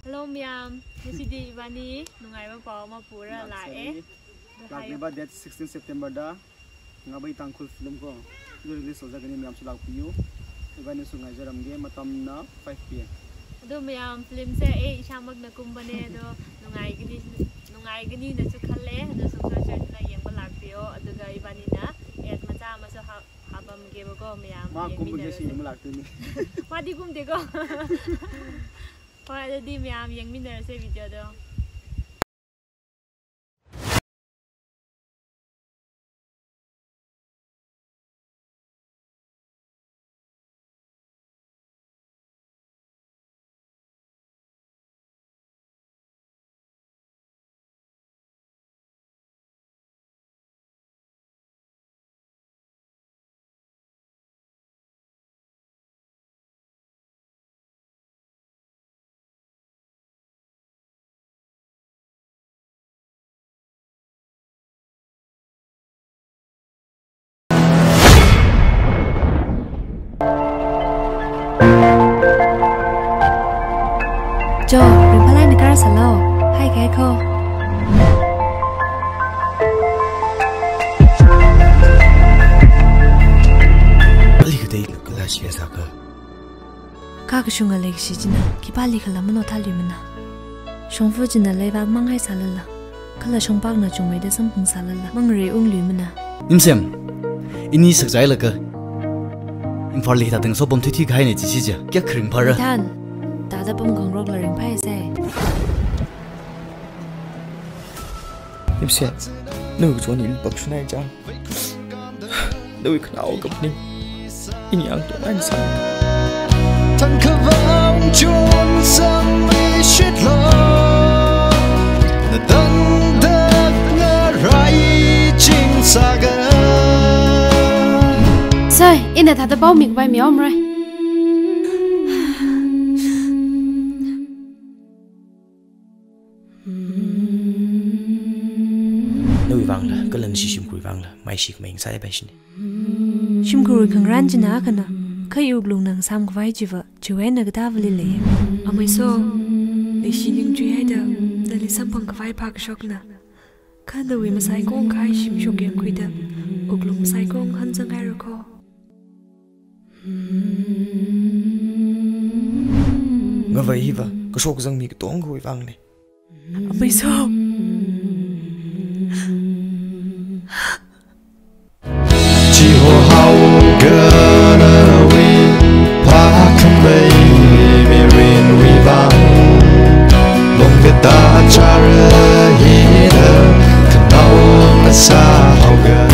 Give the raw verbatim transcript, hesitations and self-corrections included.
Hello Miam, ngasi Ibani nungai ba paw ma pura la e. Lakliba date sixteen September da Ngavei Tangkhul film ko release ho jagani Miam sulak piu. Ibani sungai jaram ge matam na five p m. Ado Miam film se e isamag na kumbane do nungai gini nungai gini na su khalle ado su sa na yengba lak piu aduga Ibani na et macha ma su habam ge ba ko Miam. Ma kumbu ge si yeng lak tu ni. Ma di kum de ko. Hoi adi Miam yeng minner se video do. Jo, rin palai ni kara salo. Hai kai ko. Ali kedai kelas biasa ke. Kak shunga lek shi jina, ki pali khala mano thali mana. Shongfu jina leba mangai salala. Khala shongpak na chungmei de sampung salala. Mangre unglu mana. Nimsem, ini sakjai leke. Imphal li ta teng so bom thi thi khai ne chi chi ja. Kya khring phara. Tan. Ta da bom kong rok la ring phai se. Nimsem, nu cho ni bak shunai ja. Dewi kenal kap ni. Ini yang tu anh sao. Thằng khờ vang chôn sang mi shit lo. Na dang dak na rai ching saga. Sai, ina thà ta bao miệng vai miao om rồi. Dewi vang la, cái lần si sim kui vang la, mai si mình sai bài xin. Shim kuri khang ran jina kana. Khai ug lung nang sam kwai jiwa, chuwe na gata vali le. Amai so, li shi ling chui hai da, da li sam pang kwai pak shok na. Ka da wi masai kong khai shim shok yang kui da, ug lung masai kong han zang hai rako. Ngavei hi va, cái số zang mi cái tong kui vang này. Amai so. Chỉ hồ hao gần away, pa không bay mi rin vi vang, mong cái ta cha ra hi da, khăn áo na sa hao gần.